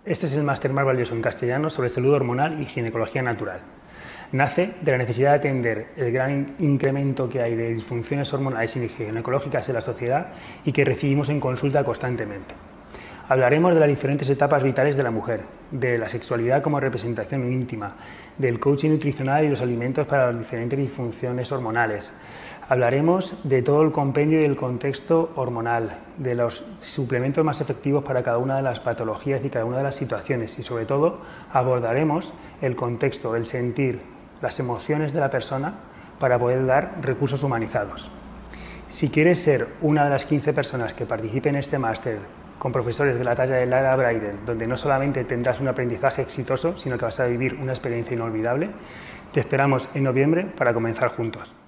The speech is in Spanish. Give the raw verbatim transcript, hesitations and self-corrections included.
Este es el máster más valioso en castellano sobre salud hormonal y ginecología natural. Nace de la necesidad de atender el gran incremento que hay de disfunciones hormonales y ginecológicas en la sociedad y que recibimos en consulta constantemente. Hablaremos de las diferentes etapas vitales de la mujer, de la sexualidad como representación íntima, del coaching nutricional y los alimentos para las diferentes disfunciones hormonales. Hablaremos de todo el compendio y el contexto hormonal, de los suplementos más efectivos para cada una de las patologías y cada una de las situaciones y sobre todo abordaremos el contexto, el sentir, las emociones de la persona para poder dar recursos humanizados. Si quieres ser una de las quince personas que participen en este máster con profesores de la talla de Lara Braiden, donde no solamente tendrás un aprendizaje exitoso, sino que vas a vivir una experiencia inolvidable, te esperamos en noviembre para comenzar juntos.